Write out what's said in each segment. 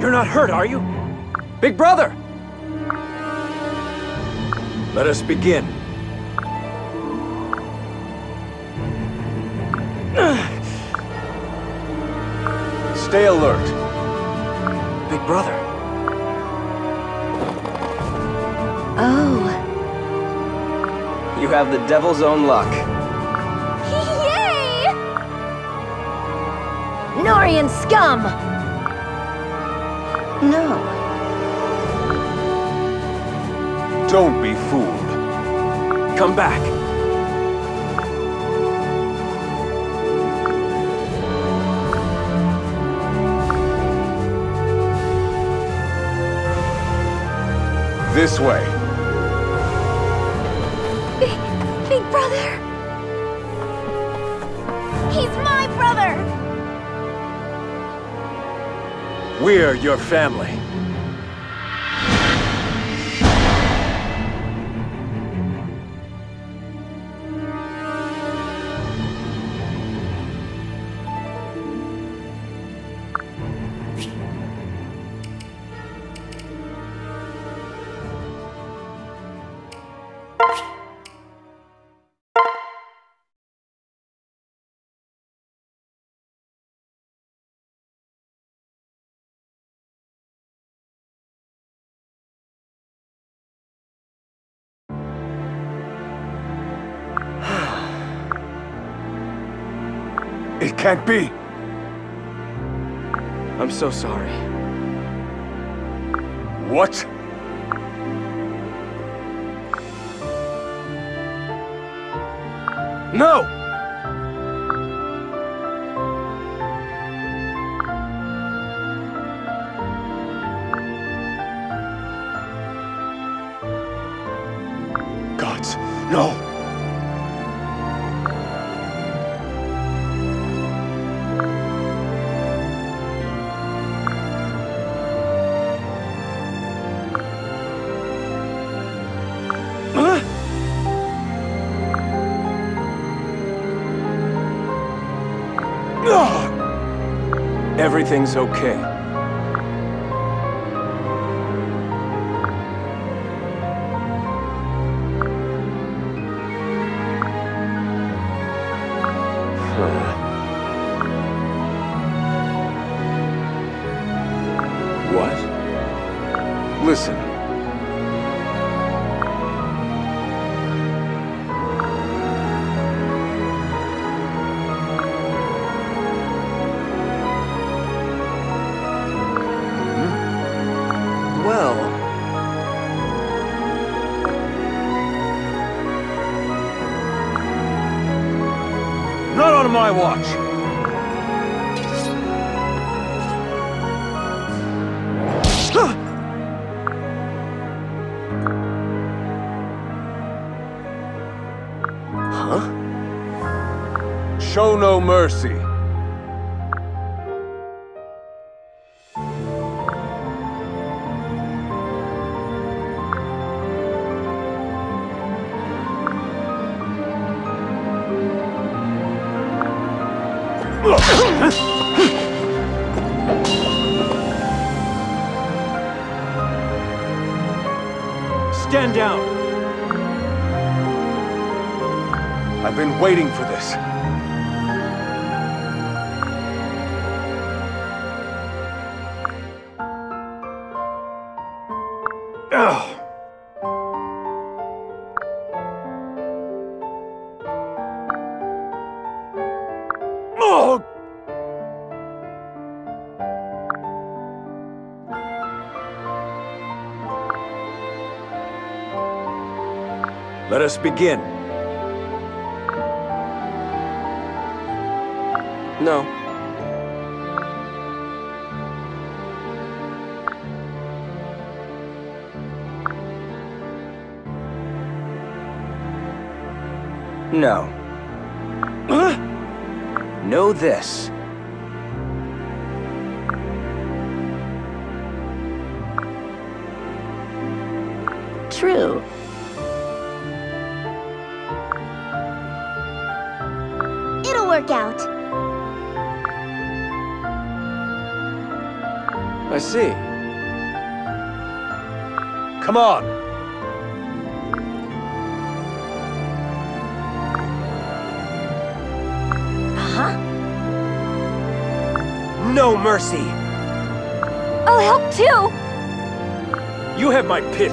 You're not hurt, are you? Big brother! Let us begin. Stay alert. Big brother. Oh. You have the devil's own luck. Yay! Nohrian scum! No. Don't be fooled. Come back. This way. Big brother! He's my brother! We're your family. It can't be! I'm so sorry. What? No! Gods, no! Everything's okay. What? Listen. Not on my watch! Huh? Show no mercy. Stand down! I've been waiting for this. Ugh. Oh! Let us begin. No. No. Know this. True. It'll work out. I see. Come on! Uh-huh. No mercy! I'll help too! You have my pity.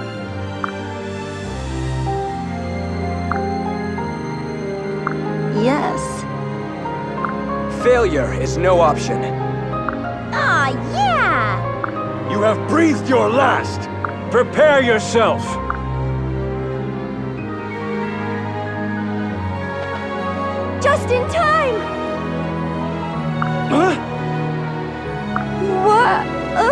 Yes. Failure is no option. Ah, yeah! You have breathed your last! Prepare yourself! Just in time! Huh? What?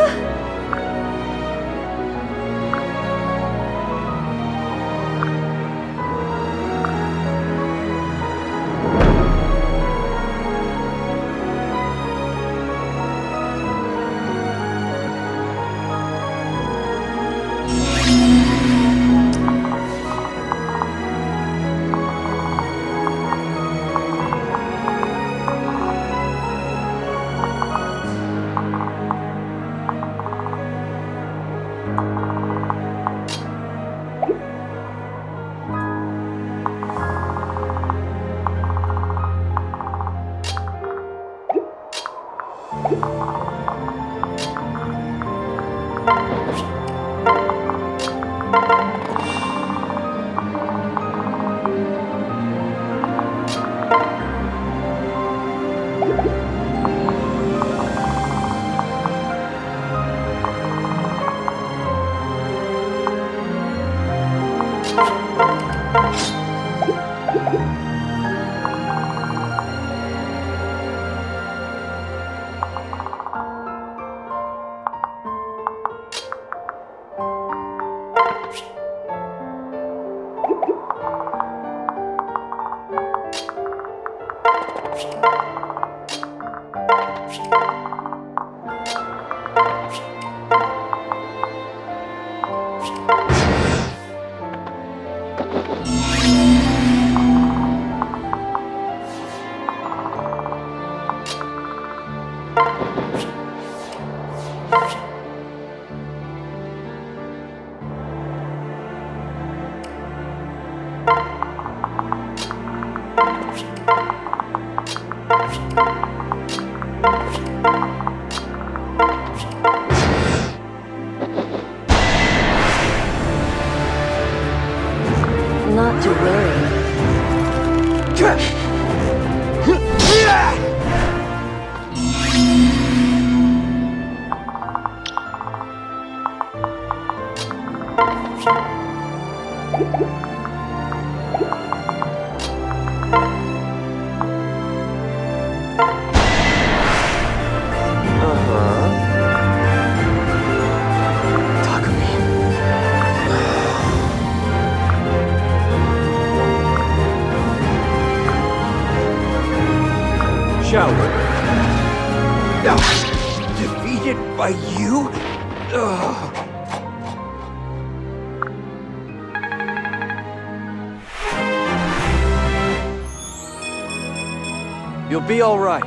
Not to worry. Shall we? Defeated by you? Ugh. You'll be all right.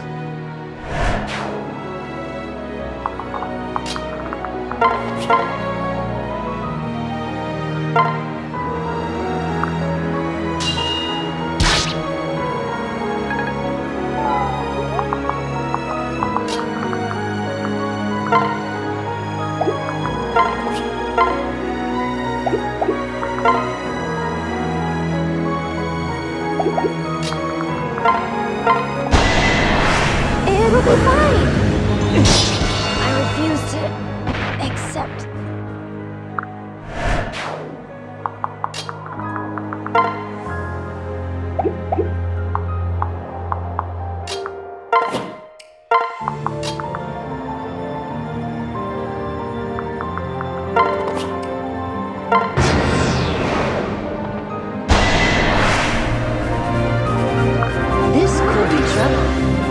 It'll be fine. I refuse to accept. This could be trouble.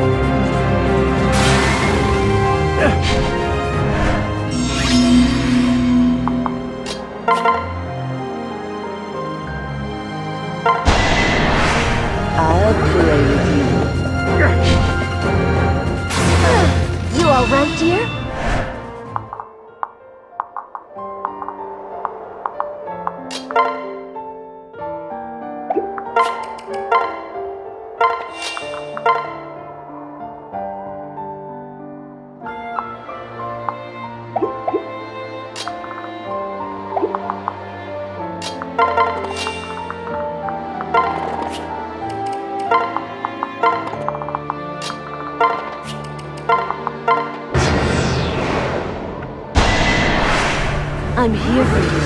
I'll play with you. You all right, dear? I'm here for you.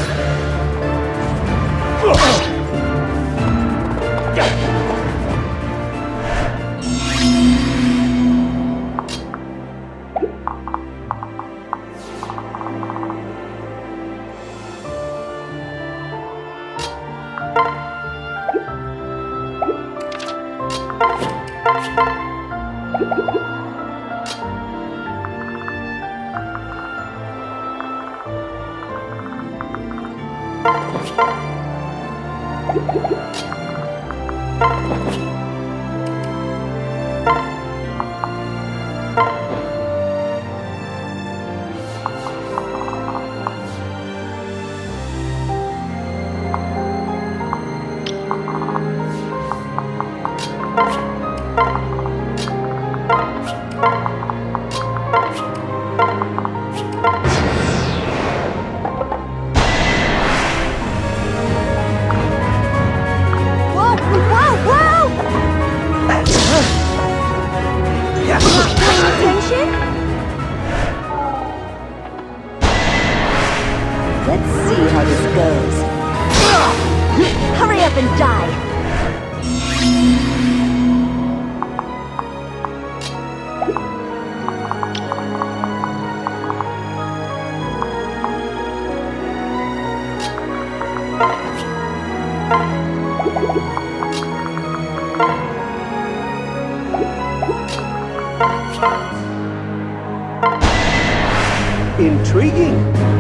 Intriguing.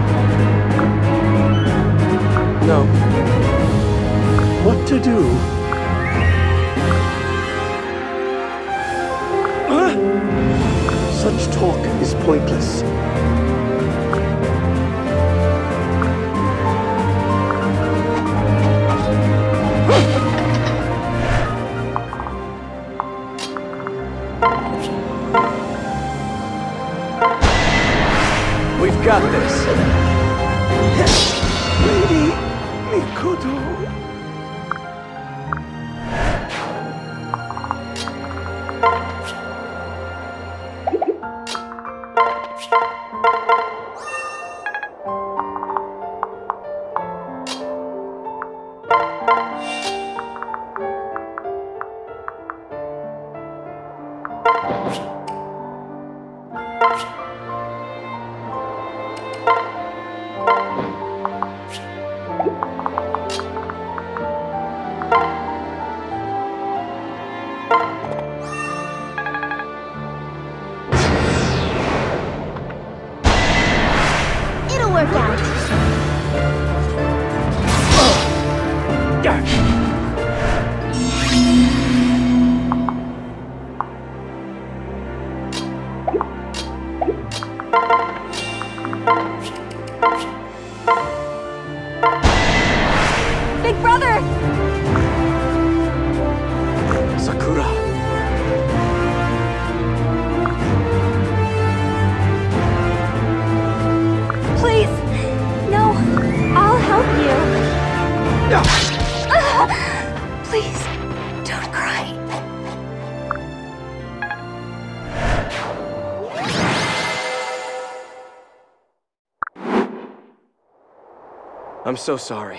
No. What to do? Huh? Such talk is pointless. We've got this. Lady Mikoto. Big brother! Sakura. Please! No, I'll help you. Please, don't cry. I'm so sorry.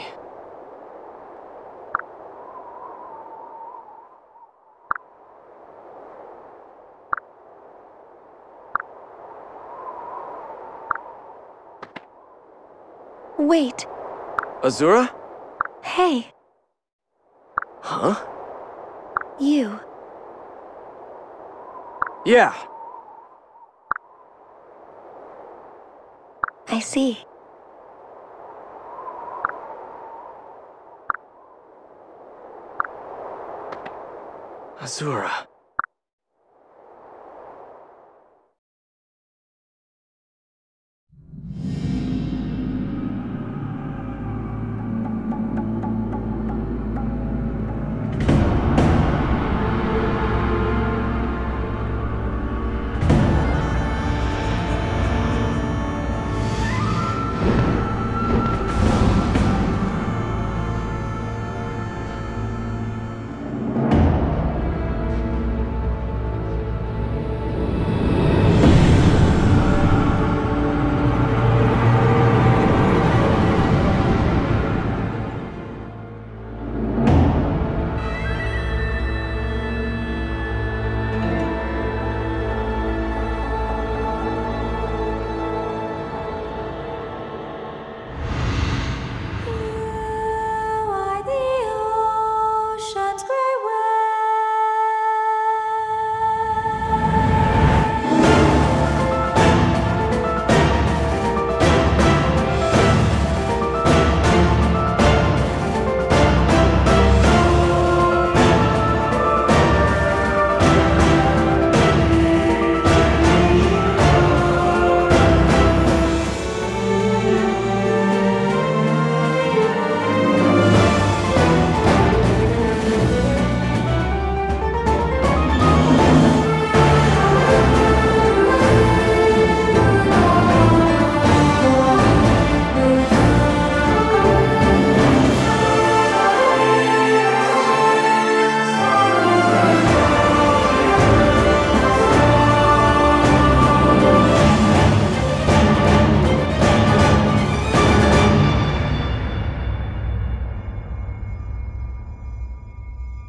Wait. Azura? Hey. Huh? You. Yeah. I see. Azura.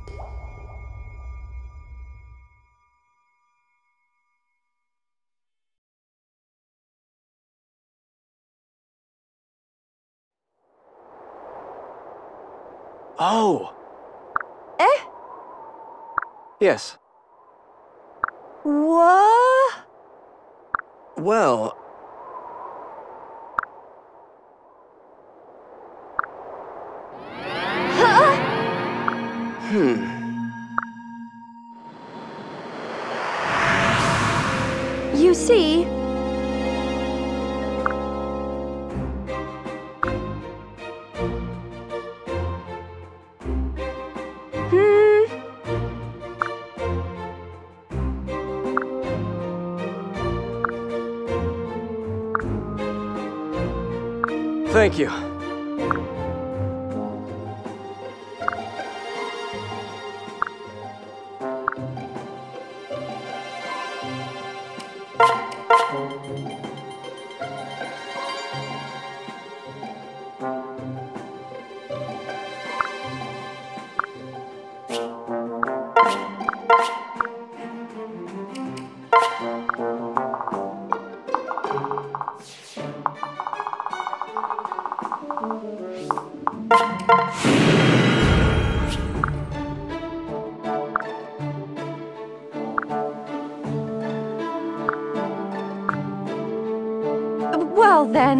Oh! Yes. What? Well... You see... Thank you. Well then...